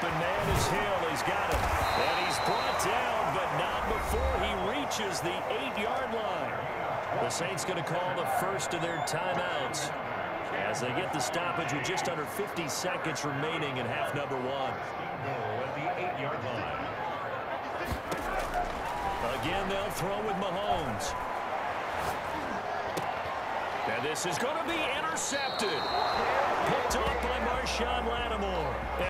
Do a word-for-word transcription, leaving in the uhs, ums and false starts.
open man is Hill. He's got him. And he's brought down, but not before he reaches the eight-yard line. The Saints going to call the first of their timeouts as they get the stoppage with just under fifty seconds remaining in half number one. At the eight-yard line. Again, they'll throw with Mahomes. And this is going to be intercepted. Picked off by Marshawn Lattimore.